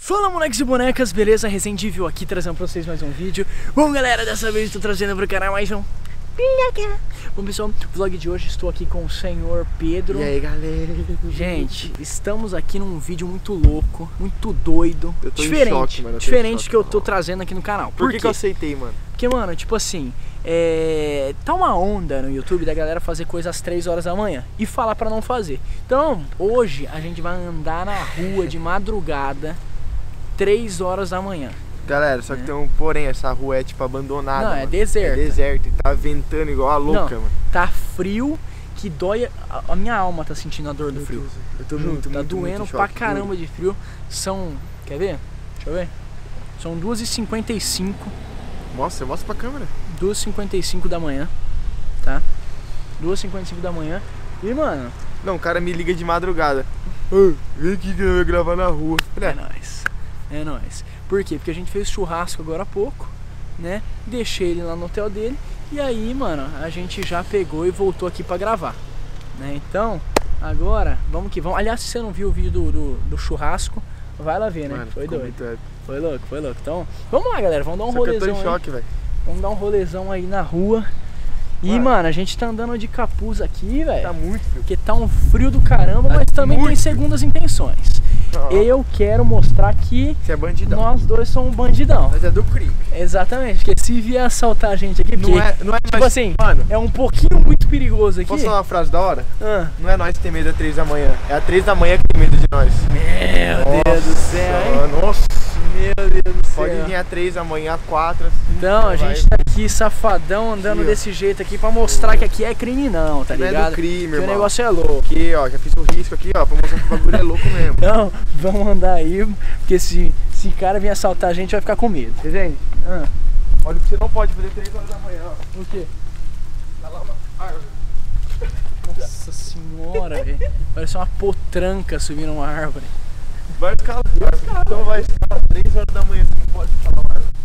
Fala, moleques e bonecas, beleza? Resendivel aqui trazendo pra vocês mais um vídeo. Bom, galera, dessa vez estou trazendo pro canal mais um Bom, pessoal, no vlog de hoje estou aqui com o senhor Pedro. E aí, galera? Gente, estamos aqui num vídeo muito louco, muito doido. Eu tô diferente, em choque, mano. diferente que eu tô trazendo aqui no canal. Por que eu aceitei, mano? Porque, mano, tipo assim, tá uma onda no YouTube da galera fazer coisa às 3 horas da manhã e falar pra não fazer. Então, hoje a gente vai andar na rua de madrugada, 3 horas da manhã. Galera, só que tem um porém, essa rua é tipo abandonada. Não, mano. é deserto. É deserto e tá ventando igual a louca, não, mano. Tá frio que dói, a minha alma tá sentindo a dor do frio. Eu tô muito, tá muito, doendo muito pra choque, caramba de frio. São, quer ver? Deixa eu ver. São 2h55. Nossa, mostra pra câmera. 2h55 da manhã, tá? 2h55 da manhã. E, mano... Não, o cara me liga de madrugada. Vem aqui que eu vou gravar na rua. É nóis. É nóis. Por quê? Porque a gente fez churrasco agora há pouco, né? Deixei ele lá no hotel dele. E aí, mano, a gente já pegou e voltou aqui pra gravar, né? Então, agora, vamos que vamos. Aliás, se você não viu o vídeo do churrasco, vai lá ver, né? Mano, foi doido. Muito... Foi louco, foi louco. Então, vamos lá, galera. Vamos dar um Só que rolezão eu tô em choque, velho. Vamos dar um rolezão aí na rua. E, mano, a gente tá andando de capuz aqui, velho. Tá muito frio. Porque tá um frio do caramba, mas também tem segundas intenções. Eu quero mostrar que você é bandidão. Nós dois somos bandidão. Mas é do crime. Exatamente, porque se vier assaltar a gente aqui, não é tipo mais, assim, mano, é um pouquinho muito perigoso aqui. Posso falar uma frase da hora? Não é nós que tem medo às 3 da manhã, é às 3 da manhã que tem medo de nós. Meu Deus do céu, hein? Nossa, meu Deus do céu. Pode vir às 3 da manhã, às 4, assim. Então, a gente tá aqui safadão, andando aqui, desse jeito aqui pra mostrar que aqui é crime não, tá ligado? Não é do crime, que irmão. o negócio é louco. Aqui, ó, já fiz o risco aqui, ó, pra mostrar que o bagulho é louco mesmo. Então, vamos andar aí, porque se cara vir assaltar a gente, vai ficar com medo. Gente, olha o que você não pode fazer 3 horas da manhã, ó. O quê? Tá lá uma árvore. Nossa senhora, velho. Parece uma potranca subindo uma árvore. Vai escalar, então vai escalar 3 horas da manhã, você não pode escalar uma árvore.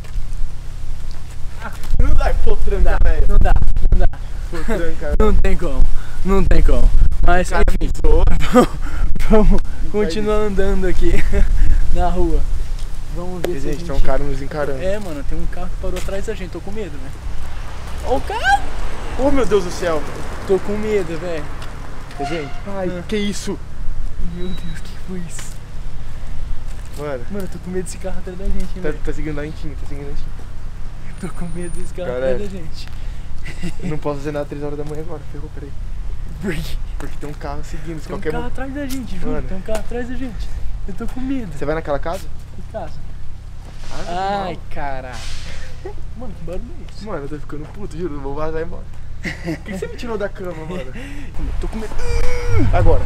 Não dá, potranca, velho. Não dá. Potranca, não tem como, não tem como. Mas enfim, vamos continuar andando aqui na rua. Vamos ver se gente, tem um cara nos encarando. É, mano, tem um carro que parou atrás da gente, tô com medo, velho. Ó o carro! Oh, meu Deus do céu. Tô com medo, velho. Gente, ai, que isso? Meu Deus, que foi isso? Mano, eu tô com medo desse carro atrás da gente, velho. Tá seguindo a lentinha, tá seguindo a lentinha. Tô com medo desse carro atrás da gente. Eu não posso fazer nada 3 horas da manhã agora, ferrou, peraí. Por quê? Porque tem um carro seguindo, se tem qualquer um carro atrás da gente, juro, tem um carro atrás da gente. Eu tô com medo. Você vai naquela casa? Que casa? Ai, caralho. Mano, que barulho é isso? Mano, eu tô ficando puto, juro, eu vou vazar e embora. Por que você me tirou da cama, mano? Tô com medo. Agora.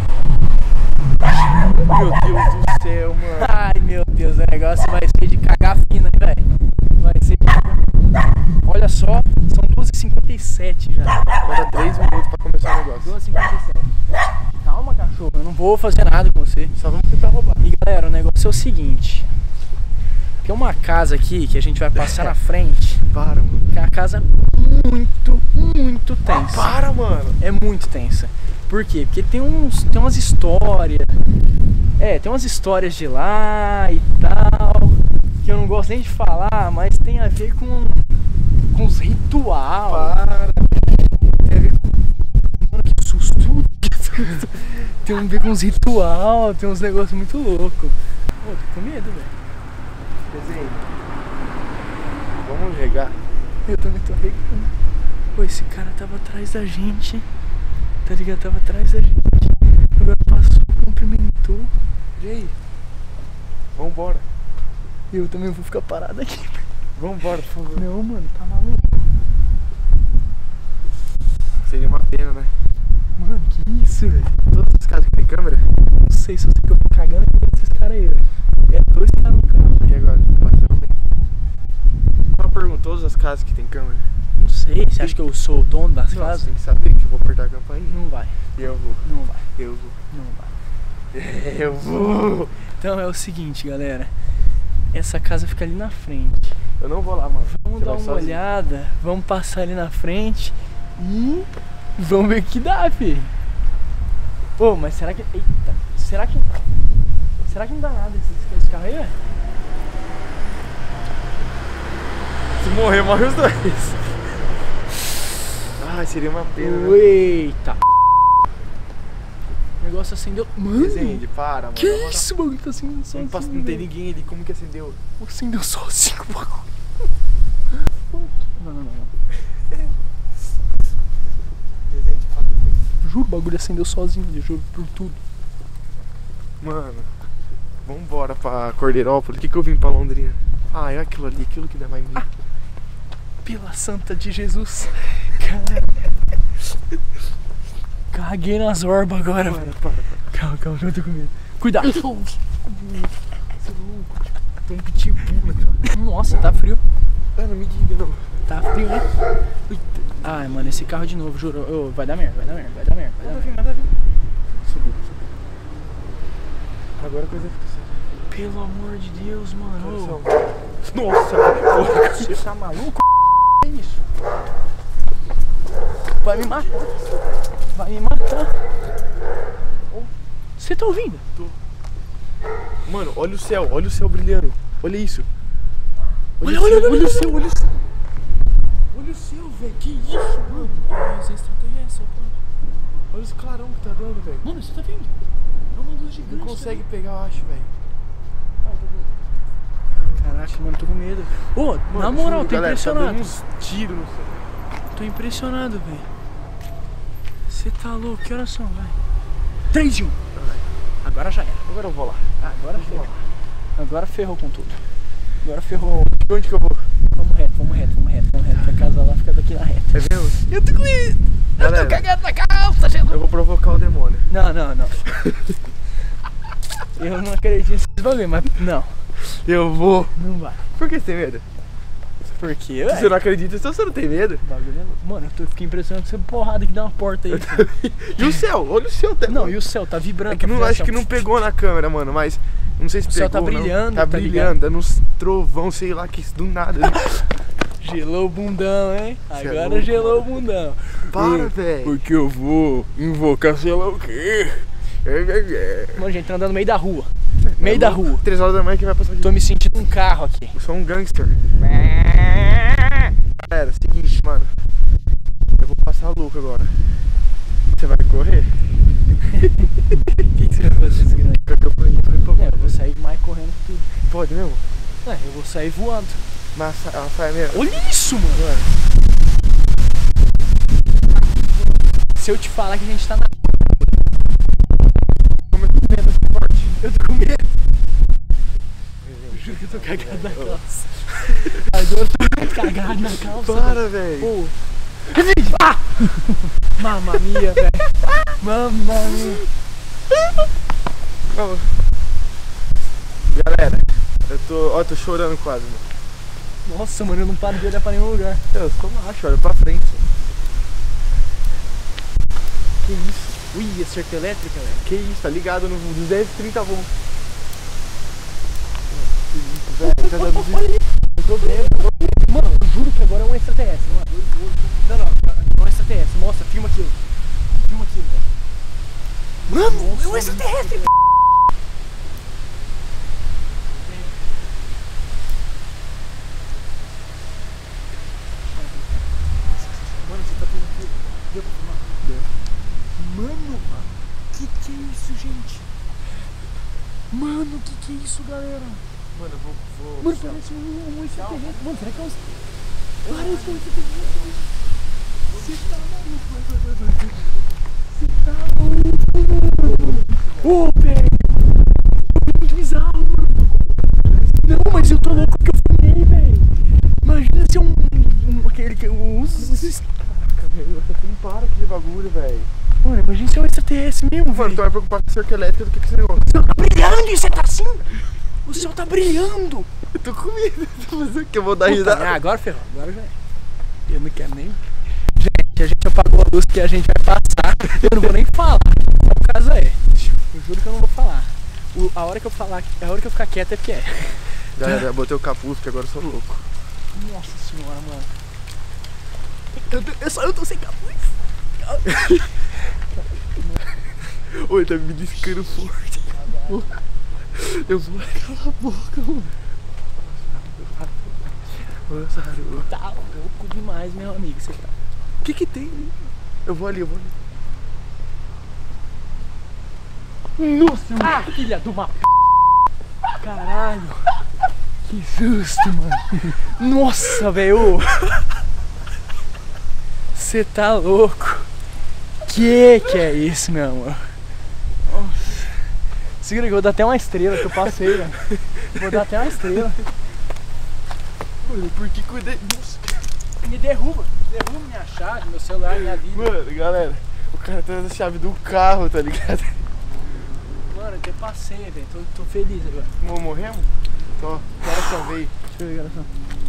Meu Deus do céu, mano. Ai, meu Deus, o negócio vai ser de cagar fino, hein, velho? Vai ser de cagar. Olha só, são 2h57 já. Falta 3 minutos pra começar o negócio. 2h57. Calma, cachorro, eu não vou fazer nada com você. Só vamos tentar roubar. E galera, o negócio é o seguinte. Tem uma casa aqui que a gente vai passar na frente. Para, mano. Que é uma casa muito tensa. Para, mano. É muito tensa. Por quê? Porque tem umas histórias. Tem umas histórias de lá e tal. Que eu não gosto nem de falar, mas tem a ver com os ritual. Para. Tem a ver com... Mano, que susto. Tem a ver com os ritual, tem uns negócios muito loucos. Pô, tô com medo, velho. Desenho. Vamos regar. Eu também tô regando. Pô, esse cara tava atrás da gente. Tá ligado? Tava atrás da gente. Agora passou, cumprimentou. E aí? Vambora. Eu também vou ficar parado aqui. Vambora, por favor. Não, mano, tá maluco? Seria uma pena, né? Mano, que isso, velho? Todas as casas que tem câmera? Não sei, só sei que eu tô cagando aqui desses caras aí, velho. É 2 caras no carro. E agora? Passando bem. Uma pergunta, todas as casas que tem câmera? Não sei, você acha que eu sou o dono das casas? Tem que saber que eu vou apertar a campainha. Não vai. Eu vou. Não vai. Eu vou. Não vai. Eu vou. Então é o seguinte, galera. Essa casa fica ali na frente. Eu não vou lá, mano. Vamos dar uma olhada. Vamos passar ali na frente. E vamos ver o que dá, filho. Pô, mas será que... Eita. Será que não dá nada esse carro aí, velho? tu morrer, morre os dois. Ai, seria uma pena, né? Eita. O negócio acendeu. Mano, Resende, para, mano. que isso, bagulho? Tá acendendo sozinho. Não tem ninguém ali, como que acendeu? Acendeu sozinho o bagulho. Não. Resende, para. Juro, o bagulho acendeu sozinho, eu juro por tudo. Mano, vambora pra Cordeirópolis. O que eu vim pra Londrina? Ah, é aquilo ali, aquilo que dá mais medo. Pela santa de Jesus. Caralho. Caguei nas orbas agora, velho. Calma, eu tô com medo. Cuidado. Você é louco. Tem um pitbull, né? Nossa, tá frio. Ah, não me diga, não. Tá frio, né? Ai, mano, esse carro de novo, juro. Ô, vai dar merda. Nada a vir. Subiu. Agora a coisa fica séria. Pelo amor de Deus, mano. Nossa, Você tá maluco? É isso? Vai me matar. Você tá ouvindo? Tô. Mano, olha o céu brilhando. Olha isso. Olha o céu. Olha o céu, velho. Que isso, mano? Os extraterrestres, Olha os clarão que tá dando, velho. mano, você tá vendo? É uma luz gigante. Não consegue pegar, eu acho, velho. Caraca, mano, tô com medo. Ô, na Mano, moral, juro, tô galera, impressionado. Tá dando uns tiros no céu. Tô impressionado, velho. Você tá louco? Que horas são, vai? 3 e 1. Agora já era. Agora eu vou lá. Agora ferrou. Agora ferrou com tudo. Agora ferrou. Onde que eu vou? Vamos reto. A casa lá fica daqui na reta. É mesmo? Eu tô com medo. Eu tô cagando na calça, Jesus. Eu vou provocar o demônio. Não. Eu não acredito nesses bagulho, mas não. Eu vou. Não vai. Por que você tem medo? Por quê, Se você velho? não acredita, então você não tem medo. Bagulho é louco. Mano, eu fiquei impressionado com essa porrada que dá uma porta aí. E o céu? Olha o céu. Tá... Não, e o céu tá vibrando. É que não, acho que não pegou na câmera, mano, mas não sei se O céu pegou, tá brilhando, não. Tá tá brilhando, dando uns trovão, sei lá, que isso do nada. Gelou o bundão, hein? Cê é Agora louco, gelou o bundão. Para, velho. Porque eu vou invocar sei lá o quê. Mano, gente, tá andando no meio da rua. Meio da rua. 3 horas da manhã que vai passar de... Tô me sentindo um carro aqui. Eu sou um gangster. Galera, seguinte, mano. Eu vou passar louco agora. Você vai correr? O que você vai fazer, grande? Eu vou sair mais correndo que tudo. Pode mesmo? Eu vou sair voando. Mas ela sai mesmo. Olha isso, mano. Se eu te falar que a gente tá na... Como é que você medo forte? Eu tô com medo. Eu juro que eu tô cagado na calça. Agora eu tô muito cagado na calça. Para, velho. Pô. Mamma mia, velho. Mamma mia. Galera, eu tô chorando quase, mano. Nossa, mano, eu não paro de olhar pra nenhum lugar. Eu sou macho, olha pra frente. Que isso? Ui, a cerca elétrica, velho. Que isso? Tá ligado no 230 volts. Que isso, velho. Tá dando eu tô vendo. Mano, eu juro que agora é um extraterrestre, mano. Não, é um extraterrestre. Mostra, filma aquilo. Filma aquilo, velho. Mano, é um extraterrestre. Mano, você tá vendo aquilo? Deu pra filmar? Deu. Mano, que é isso, gente? Mano, que é isso, galera? Mano, eu vou... Mano, parece um extraterrestre. Mano, será que é um... Parece um extraterrestre. Você tá maluco, vai. Você tá maluco, mano. Ô, velho. Muito bizarro, mano. Não, mas eu tô louco porque eu filmei, velho. Imagina se aquele que eu uso... Caraca, velho, você tem para aquele bagulho, velho. Mano, imagina se é um extraterrestre mesmo, Mano, velho. tu vai preocupar com a cerca elétrica do que esse negócio. O céu tá brilhando e você tá assim? O céu tá brilhando. Eu tô com medo de fazer o que? Eu vou dar risada. Agora ferrou, agora já é. Eu não quero nem... Gente, a gente apagou a luz que a gente vai passar. Eu não vou nem falar qual caso é. Eu juro que eu não vou falar. A hora que eu falar, a hora que eu ficar quieto é porque é. Galera, eu botei o capuz porque agora eu sou louco. Nossa senhora, mano. Eu tô sem capuz. Oi, tá me discando forte. Eu vou... Cala a boca, mano. Pássaro. Tá louco demais, meu amigo. Você tá. O que que tem ali? Eu vou ali. Nossa, Ah, filha de uma p. Caralho. Que susto, mano. Nossa, velho. Você tá louco. Que é isso, meu amor? Nossa. Segura que eu vou dar até uma estrela que eu passei, velho. Vou dar até uma estrela. mano, por que cuidei? Nossa. Me derruba minha chave, meu celular, minha vida. Mano, galera, o cara traz a chave do carro, tá ligado? Mano, eu até passei, velho. Tô feliz agora. Morremos? Tô, agora só veio. Deixa eu ver agora só.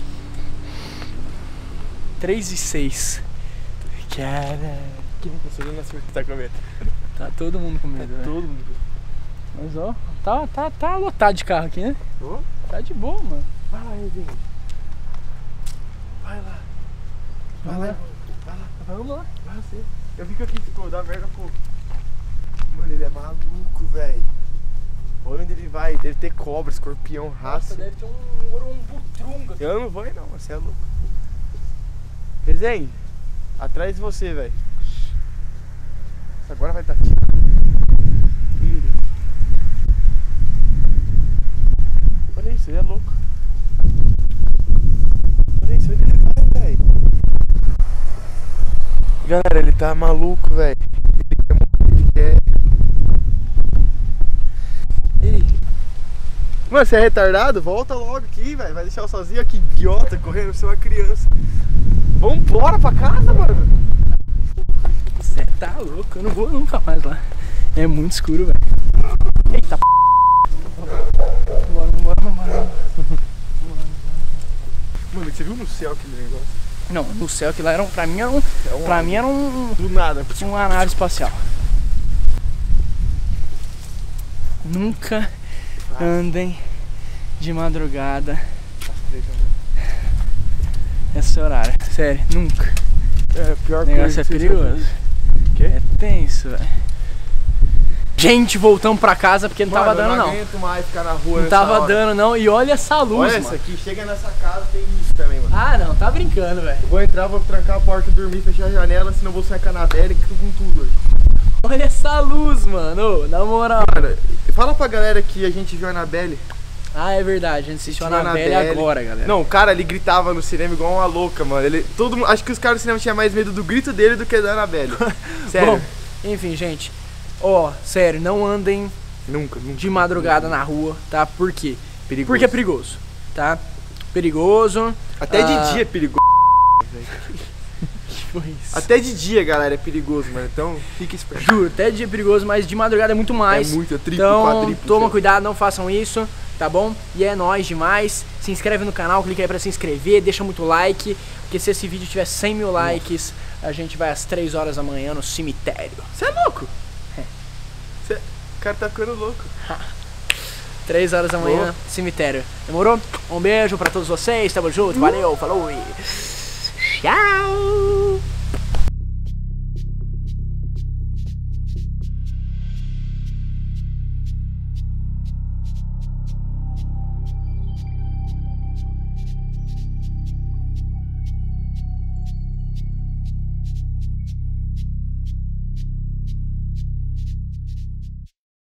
3:06. Cara. Você não nasceu que tá com medo. Tá todo mundo com medo, velho. Todo mundo. Mas ó, tá lotado de carro aqui, né? Oh? Tá de boa, mano. Vai lá, Rezinho. Vai lá. Vai lá. Vamos lá. Vai você. Eu vi que aqui ficou, dá merda, pô. Mano, ele é maluco, velho. Olha onde ele vai. Deve ter cobra, escorpião, raça. Nossa, deve ter um urumbutrunga aqui. Eu não vou aí não, você é louco. Resenha, atrás de você, velho. Agora vai estar aqui. Olha isso, ele é louco. Olha isso, onde ele vai, velho. Galera, ele tá maluco, velho. Ele quer morrer, ele quer. Ei. Mano, você é retardado? Volta logo aqui, velho. Vai deixar eu sozinho aqui, idiota, correndo, você é uma criança. Vambora pra casa, mano. Você tá louco, eu não vou nunca mais lá. É muito escuro, velho. Eita p. Vambora. Mano, você viu no céu aquele negócio? Não, no céu que lá era pra mim era um Do nada. uma nave espacial. Nunca andem de madrugada esse horário. Sério, nunca. É, pior O coisa. negócio é que você perigoso. Quê? É tenso, velho. Gente, voltamos pra casa porque não tava dando, eu não. não aguento mais ficar na rua Não nessa tava hora. dando, não. E olha essa luz, Olha mano. essa aqui, chega nessa casa, tem isso também, mano. Ah, não, tá brincando, velho. Eu vou entrar, vou trancar a porta, dormir, fechar a janela, senão eu vou sair com a Anabelle com tudo hoje. Olha essa luz, mano. Ô, na moral. Cara, fala pra galera que a gente viu a Anabelle. Ah, é verdade. A gente assistiu a Anabelle agora, galera. Não, o cara ali gritava no cinema igual uma louca, mano. Acho que os caras do cinema tinham mais medo do grito dele do que da Anabelle. Sério. Bom, enfim, gente. Ó, sério, não andem Nunca. de madrugada na rua, tá? Por quê? Perigoso. Porque é perigoso, tá? Perigoso. Até de dia é perigoso. Que foi isso? Até de dia, galera, é perigoso, mano. Então, fique esperto. Juro, até de dia é perigoso, mas de madrugada é muito mais. É muito, é triplo, então, quadriplo, toma sei. cuidado, não façam isso, tá bom? E é nóis demais. Se inscreve no canal, clica aí pra se inscrever, deixa muito like, porque se esse vídeo tiver 100 mil likes, a gente vai às 3 horas da manhã no cemitério. Você é louco? O cara tá ficando louco. 3 horas da manhã, Boa. cemitério. Demorou? Um beijo pra todos vocês, tamo junto, valeu, falou e tchau!